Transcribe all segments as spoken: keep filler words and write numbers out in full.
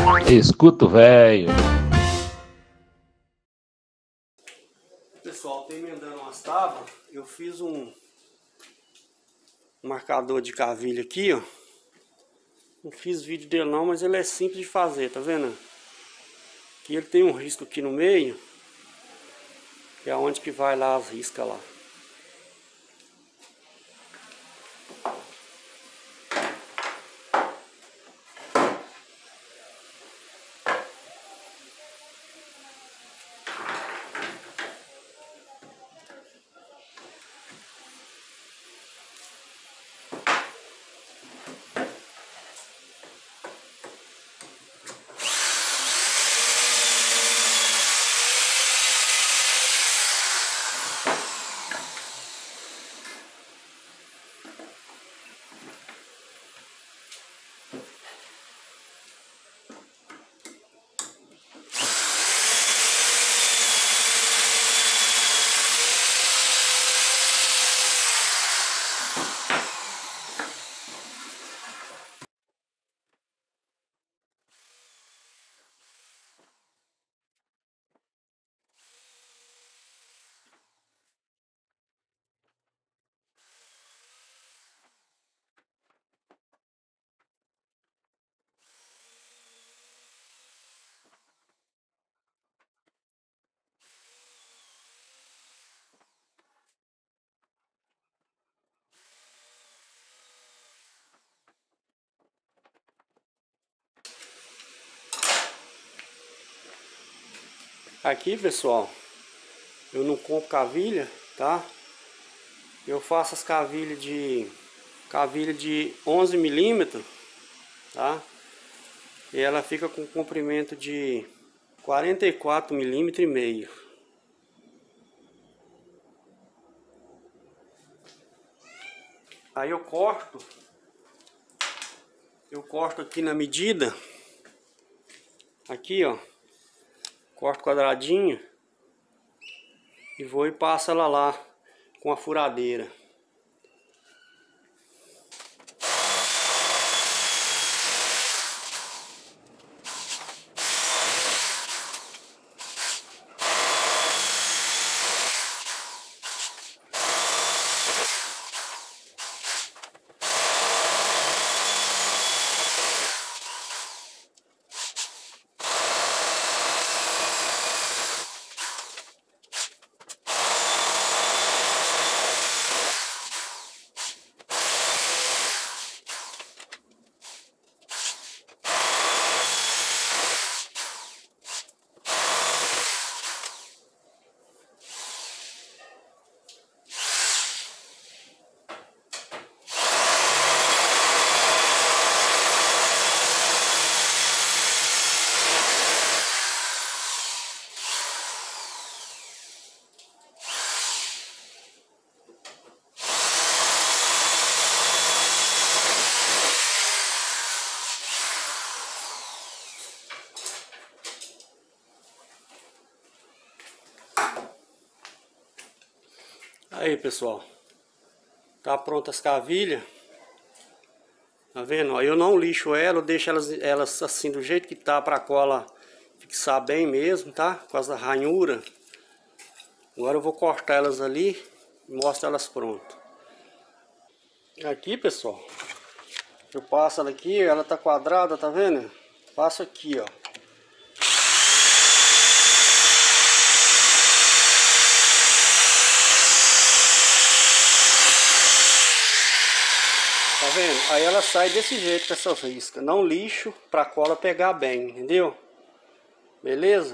Escuta o velho. Pessoal, tô emendando umas tábuas. Eu fiz um marcador de cavilha aqui, ó. Não fiz vídeo dele não, mas ele é simples de fazer, tá vendo? Aqui ele tem um risco aqui no meio, que é onde que vai lá as riscas lá. Aqui, pessoal, eu não compro cavilha, tá? Eu faço as cavilhas de cavilha de onze milímetros, tá? E ela fica com comprimento de quarenta e quatro milímetros e meio. Aí eu corto, eu corto aqui na medida, aqui ó, corto quadradinho e vou e passo ela lá com a furadeira. Aí, pessoal, tá pronta as cavilhas, tá vendo? Eu não lixo ela, eu deixo elas, elas assim do jeito que tá, pra cola fixar bem mesmo, tá? Com as ranhuras. Agora eu vou cortar elas ali e mostro elas prontas. Aqui, pessoal, eu passo ela aqui, ela tá quadrada, tá vendo? Passo aqui, ó. Tá vendo? Aí ela sai desse jeito com essas riscas. Não lixo pra cola pegar bem, entendeu? Beleza?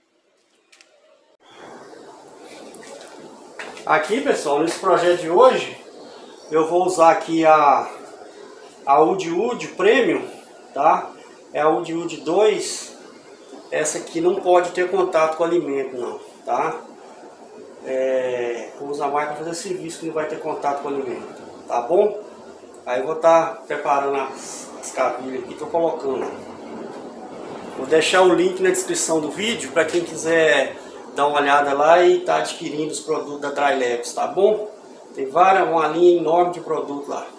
Aqui, pessoal, nesse projeto de hoje, eu vou usar aqui a, a Wood Wood Premium, tá? É a Wood Wood dois. Essa aqui não pode ter contato com alimento, não, tá? É, vou usar mais para fazer serviço que não vai ter contato com alimento, tá bom? Aí eu vou estar tá preparando as, as cavilhas aqui, tô colocando. Vou deixar o link na descrição do vídeo para quem quiser dar uma olhada lá e tá adquirindo os produtos da Trilabs, tá bom? Tem várias, uma linha enorme de produto lá.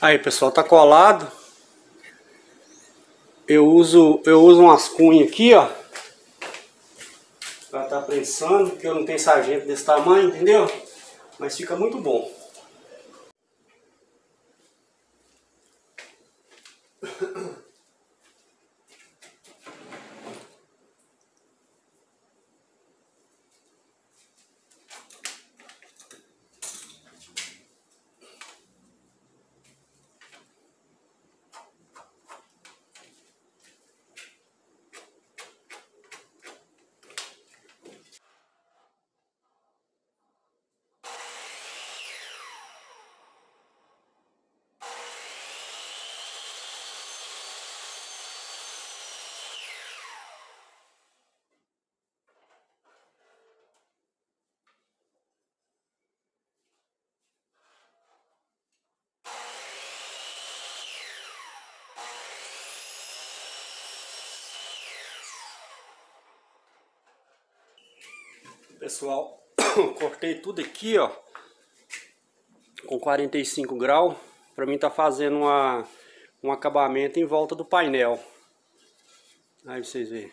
Aí, pessoal, tá colado. Eu uso, eu uso umas cunhas aqui, ó, pra tá prensando, porque eu não tenho sargento desse tamanho, entendeu? Mas fica muito bom. Pessoal, cortei tudo aqui, ó, com quarenta e cinco graus, para mim tá fazendo uma, um acabamento em volta do painel. Aí vocês verem.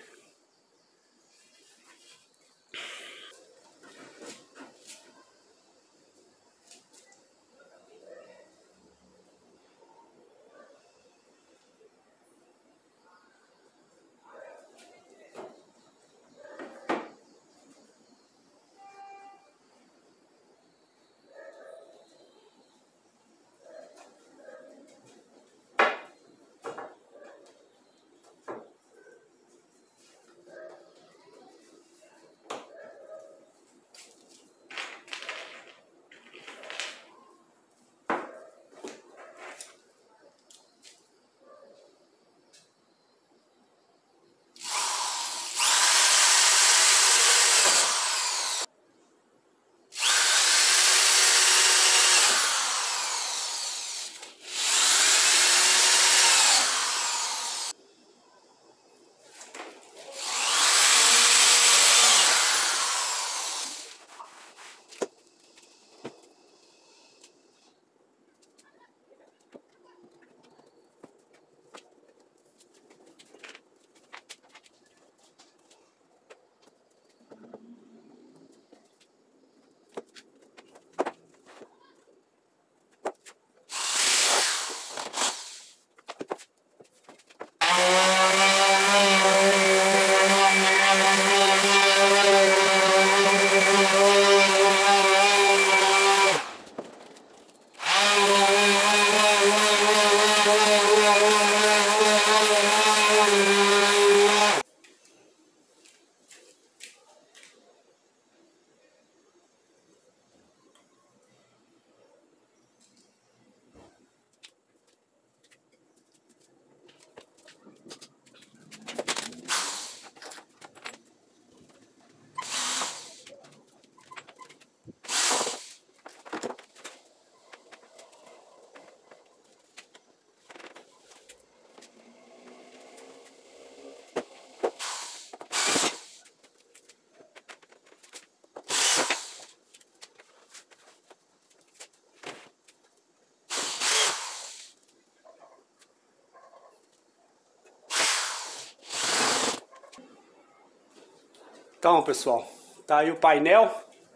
Então, pessoal, tá aí o painel.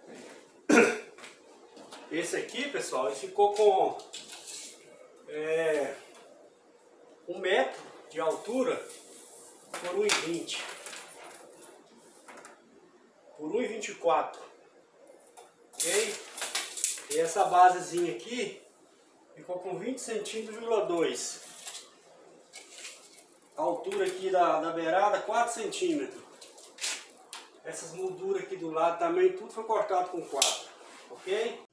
Esse aqui, pessoal, ele ficou com é, um metro de altura por um e vinte. Por um e vinte e quatro. Ok? E essa basezinha aqui ficou com vinte centímetros, vírgula dois. A altura aqui da, da beirada, quatro centímetros. Essas molduras aqui do lado também, tudo foi cortado com quatro, ok?